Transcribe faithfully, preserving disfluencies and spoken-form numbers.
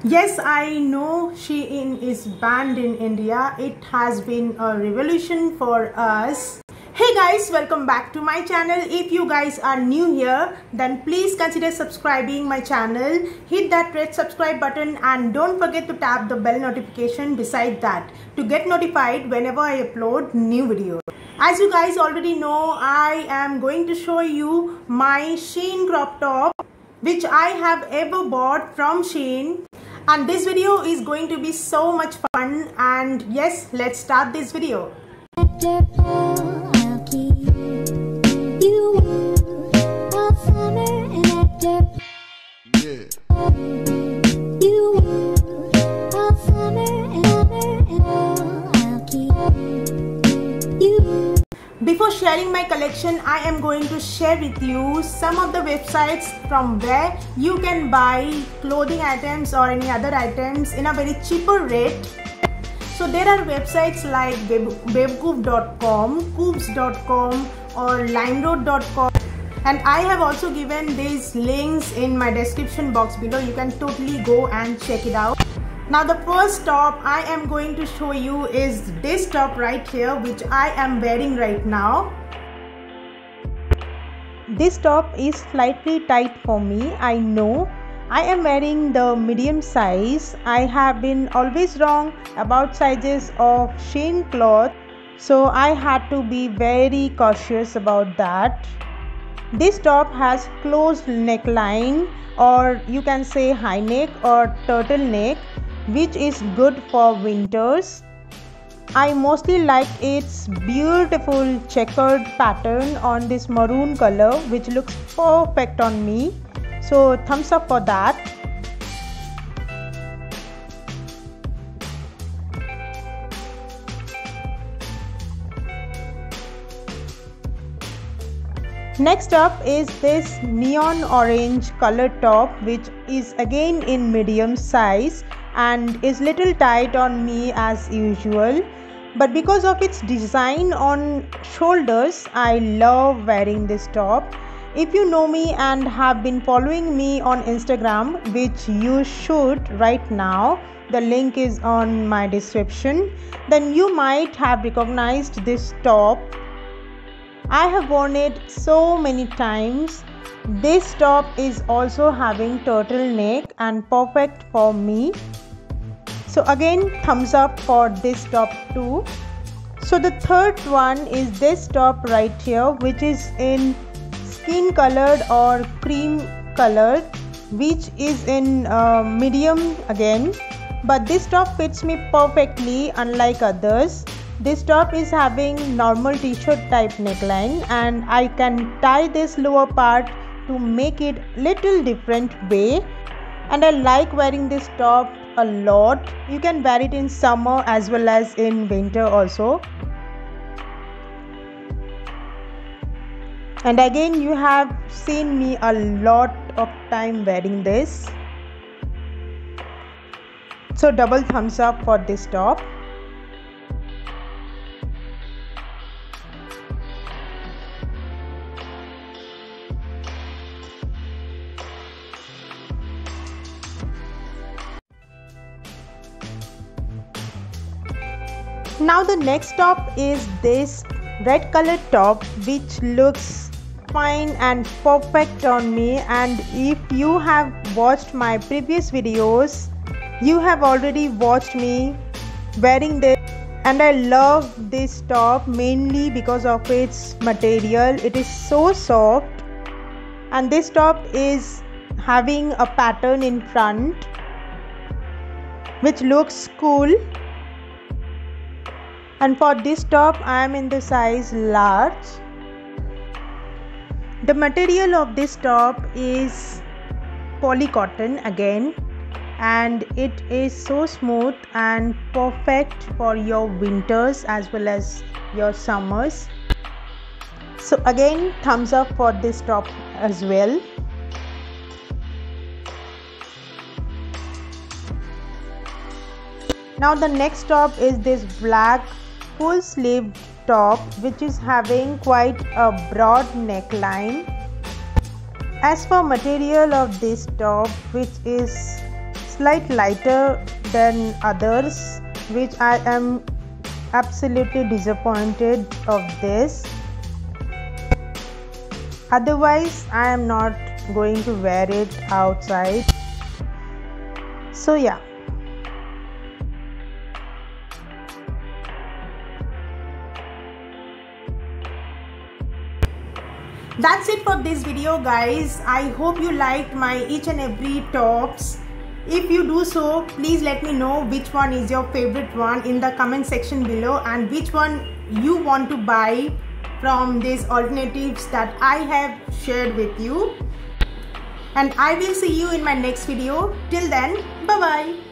Yes, I know Shein is banned in India. It has been a revolution for us. Hey guys, welcome back to my channel. If you guys are new here, then please consider subscribing my channel. Hit that red subscribe button and don't forget to tap the bell notification beside that to get notified whenever I upload new videos. As you guys already know, I am going to show you my Shein crop top which I have ever bought from Shein. And this video is going to be so much fun, and yes, let's start this video. Before sharing my collection, I am going to share with you some of the websites from where you can buy clothing items or any other items in a very cheaper rate. So there are websites like Webgoov dot com, Coobs dot com or Limeroad dot com, and I have also given these links in my description box below. You can totally go and check it out. Now the first top I am going to show you is this top right here, which I am wearing right now. This top is slightly tight for me, I know. I am wearing the medium size. I have been always wrong about sizes of Shein cloth, so I had to be very cautious about that. This top has closed neckline, or you can say high neck or turtleneck, which is good for winters. I mostly like its beautiful checkered pattern on this maroon color, which looks perfect on me. So thumbs up for that. Next up is this neon orange color top, which is again in medium size and is little tight on me as usual, but because of its design on shoulders, I love wearing this top. If you know me and have been following me on Instagram, which you should right now, the link is on my description, then you might have recognized this top. I have worn it so many times. This top is also having turtleneck and perfect for me. So again, thumbs up for this top too. So the third one is this top right here, which is in skin colored or cream colored, which is in uh, medium again. But this top fits me perfectly, unlike others. This top is having normal t-shirt type neckline, and I can tie this lower part to make it little different way. And I like wearing this top a lot. You can wear it in summer as well as in winter also. And again, you have seen me a lot of time wearing this. So double thumbs up for this top. Now the next top is this red colored top, which looks fine and perfect on me. And if you have watched my previous videos, you have already watched me wearing this, and I love this top mainly because of its material. It is so soft, and this top is having a pattern in front which looks cool. And for this top, I am in the size large. The material of this top is polycotton again, and it is so smooth and perfect for your winters as well as your summers. So again, thumbs up for this top as well. Now the next top is this black full sleeved top, which is having quite a broad neckline. As for material of this top, which is slight lighter than others, which I am absolutely disappointed of this. Otherwise I am not going to wear it outside. So yeah, that's it for this video guys. I hope you liked my each and every tops. If you do so, please let me know which one is your favorite one in the comment section below, and which one you want to buy from these alternatives that I have shared with you. And I will see you in my next video. Till then, bye bye.